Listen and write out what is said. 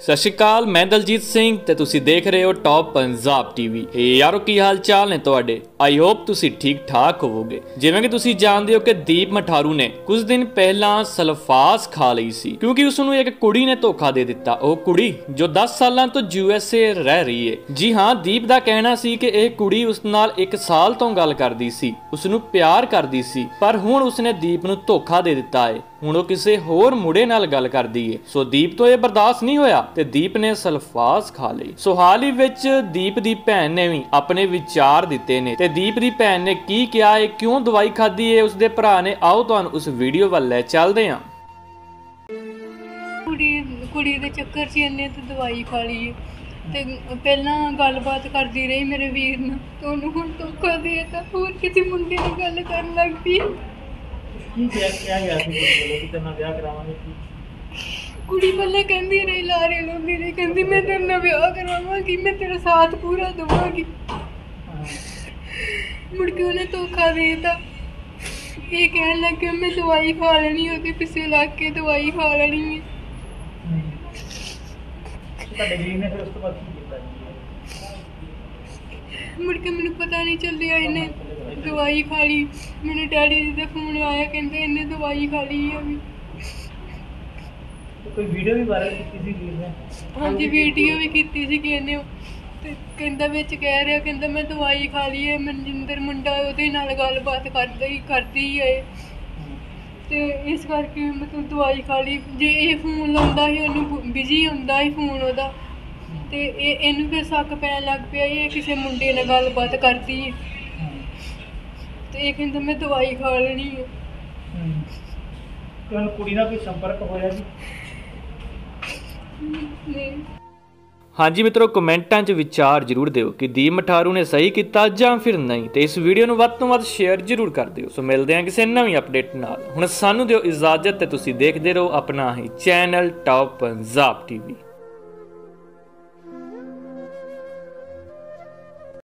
ਸਤਿ ਸ਼੍ਰੀ ਅਕਾਲ, ਮੈਂ ਦਲਜੀਤ ਸਿੰਘ ਤੇ ਤੁਸੀਂ ਦੇਖ ਰਹੇ ਹੋ ਟੌਪ ਪੰਜਾਬ ਟੀਵੀ। ਯਾਰੋ ਕੀ ਹਾਲ ਚਾਲ ਨੇ ਤੁਹਾਡੇ? ਆਈ ਹੋਪ ਤੁਸੀਂ ਠੀਕ ਠਾਕ ਹੋਵੋਗੇ। ਜਿਵੇਂ ਕਿ ਤੁਸੀਂ ਜਾਣਦੇ ਹੋ ਕਿ ਦੀਪ ਮਠਾਰੂ ਨੇ ਕੁਝ ਦਿਨ ਪਹਿਲਾਂ ਸਲਫਾਸ ਖਾ ਲਈ ਸੀ ਕਿਉਂਕਿ ਉਸ ਨੂੰ ਇੱਕ ਕੁੜੀ ਨੇ ਧੋਖਾ ਦੇ ਦਿੱਤਾ। ਉਹ ਕੁੜੀ ਜੋ 10 ਸਾਲਾਂ ਤੋਂ USA ਰਹਿ ਰਹੀ ਹੈ। ਜੀ ਹਾਂ, ਦੀਪ ਦਾ ਕਹਿਣਾ ਸੀ ਕਿ ਇਹ ਕੁੜੀ ਉਸ ਨਾਲ 1 ਸਾਲ ਤੋਂ ਗੱਲ ਕਰਦੀ ਸੀ, ਉਸ ਨੂੰ ਪਿਆਰ ਕਰਦੀ ਸੀ, ਪਰ ਹੁਣ ਉਸਨੇ ਦੀਪ ਨੂੰ ਧੋਖਾ ਦੇ ਦਿੱਤਾ ਹੈ। ਹੁਣ ਉਹ ਕਿਸੇ ਹੋਰ ਮੁੰਡੇ ਨਾਲ ਗੱਲ ਕਰਦੀ ਹੈ। ਸੋ ਦੀਪ ਤੋਂ ਇਹ ਬਰਦਾਸ਼ਤ ਨਹੀਂ ਹੋਇਆ ਤੇ ਦੀਪ ਨੇ ਸਲਫਾਸ ਖਾ ਲਈ। ਸੋ ਹਾਲ ਹੀ ਵਿੱਚ ਦੀਪ ਦੀ ਭੈਣ ਨੇ ਵੀ ਆਪਣੇ ਵਿਚਾਰ ਦਿੱਤੇ ਨੇ ਤੇ ਦੀਪ ਦੀ ਭੈਣ ਨੇ ਕੀ ਕਿਹਾ ਹੈ, ਕਿਉਂ ਦਵਾਈ ਖਾਧੀ ਹੈ ਉਸਦੇ ਭਰਾ ਨੇ, ਆਓ ਤੁਹਾਨੂੰ ਉਸ ਵੀਡੀਓ ਵੱਲ ਲੈ ਚੱਲਦੇ ਹਾਂ। ਕੁੜੀ ਦੇ ਚੱਕਰ 'ਚ ਇਹਨੇ ਤੇ ਦਵਾਈ ਖਾ ਲਈ ਹੈ ਤੇ ਪਹਿਲਾਂ ਗੱਲਬਾਤ ਕਰਦੀ ਰਹੀ ਮੇਰੇ ਵੀਰ ਨਾਲ ਤੇ ਉਹਨੂੰ ਹੁਣ ਧੋਖਾ ਦੇ ਦਿੱਤਾ, ਹੋਰ ਕਿਸੇ ਮੁੰਡੇ ਨਾਲ ਗੱਲ ਕਰਨ ਲੱਗ ਪਈ। ਕੁੜੀ ਪਹਿਲਾਂ ਕਹਿੰਦੀ ਰਹੀ, ਲਾਰੇ ਲਾਉਂਦੀ ਰਹੀ, ਕਹਿੰਦੀ ਮੈਂ ਤੇਰੇ ਨਾਲ ਵਿਆਹ ਕਰਾਵਾਂਗੀ, ਮੈਂ ਤੇਰਾ ਸਾਥ ਪੂਰਾ ਦੇਵਾਂਗੀ। ਮੁੜ ਕੇ ਉਹਨੇ ਧੋਖਾ ਦੇ ਦਿੱਤਾ। ਇਹ ਕਹਿਣ ਲੱਗ ਗਿਆ ਮੈਂ ਦਵਾਈ ਖਾ ਲੈਣੀ, ਉਹਦੇ ਪਿੱਛੇ ਲੱਗ ਕੇ ਦਵਾਈ ਖਾ ਲੈਣੀ ਹੈ। ਮੁੜ ਕੇ ਮੈਨੂੰ ਪਤਾ ਨਹੀਂ ਚੱਲਿਆ ਇਹਨੇ ਦਵਾਈ ਖਾ ਲਈ। ਮੈਨੂੰ ਡੈਡੀ ਜੀ ਦਾ ਫੋਨ ਆਇਆ, ਕਹਿੰਦੇ ਇਹਨੇ ਦਵਾਈ ਖਾ ਲਈ ਹੈ ਵੀ। ਕੋਈ ਵੀਡੀਓ ਵੀ ਵਾਇਰਲ ਕੀਤੀ ਸੀ ਵੀਰ ਨੇ? ਹਾਂਜੀ, ਵੀਡੀਓ ਵੀ ਕੀਤੀ ਸੀ ਕਿ ਇਹਨੇ ਤੇ ਕਹਿੰਦਾ ਵਿੱਚ ਕਹਿ ਰਿਹਾ, ਕਹਿੰਦਾ ਮੈਂ ਦਵਾਈ ਖਾ ਲਈ ਹੈ। ਮਨਜਿੰਦਰ ਮੁੰਡਾ ਉਹਦੇ ਨਾਲ ਗੱਲਬਾਤ ਕਰਦੀ ਹੈ ਤੇ ਇਸ ਕਰਕੇ ਮਤਲਬ ਦਵਾਈ ਖਾ ਲਈ। ਜੇ ਇਹ ਫੋਨ ਲਾਉਂਦਾ ਸੀ ਉਹਨੂੰ ਬਿਜੀ ਹੁੰਦਾ ਸੀ ਫੋਨ ਉਹਦਾ ਤੇ ਇਹਨੂੰ ਫਿਰ ਸ਼ੱਕ ਪੈਣ ਲੱਗ ਪਿਆ ਇਹ ਕਿਸੇ ਮੁੰਡੇ ਨਾਲ ਗੱਲਬਾਤ ਕਰਦੀ ਹੈ ਤੇ ਇਹ ਕਹਿੰਦਾ ਮੈਂ ਦਵਾਈ ਖਾ ਲੈਣੀ ਹੈ। ਤੁਹਾਨੂੰ ਕੁੜੀ ਨਾਲ ਕੋਈ ਸੰਪਰਕ ਹੋਇਆ ਜੀ? ਨਹੀਂ। ਹਾਂਜੀ ਮਿੱਤਰੋ, ਕਮੈਂਟਾਂ 'ਚ ਵਿਚਾਰ ਜ਼ਰੂਰ ਦਿਓ ਕਿ ਦੀਪ ਮਠਾਰੂ ਨੇ ਸਹੀ ਕੀਤਾ ਜਾਂ ਫਿਰ ਨਹੀਂ, ਤੇ ਇਸ ਵੀਡੀਓ ਨੂੰ ਵੱਧ ਤੋਂ ਵੱਧ ਸ਼ੇਅਰ ਜ਼ਰੂਰ ਕਰ ਦਿਓ। ਸੋ ਮਿਲਦੇ ਹਾਂ ਕਿਸੇ ਨਵੀਂ ਅਪਡੇਟ ਨਾਲ। ਹੁਣ ਸਾਨੂੰ ਦਿਓ ਇਜਾਜ਼ਤ ਤੇ ਤੁਸੀਂ ਦੇਖਦੇ ਰਹੋ ਆਪਣਾ ਹੀ ਚੈਨਲ ਟੌਪ ਪੰਜਾਬ ਟੀਵੀ।